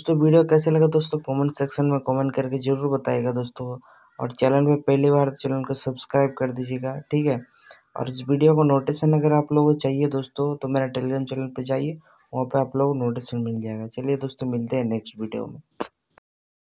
दोस्तों वीडियो कैसे लगा दोस्तों कमेंट सेक्शन में कमेंट करके ज़रूर बताइएगा दोस्तों। और चैनल में पहली बार चैनल को सब्सक्राइब कर दीजिएगा, ठीक है। और इस वीडियो को नोटिफिकेशन अगर आप लोगों को चाहिए दोस्तों तो मेरा टेलीग्राम चैनल पे जाइए, वहाँ पे आप लोगों को नोटिफिकेशन मिल जाएगा। चलिए दोस्तों मिलते हैं नेक्स्ट वीडियो में।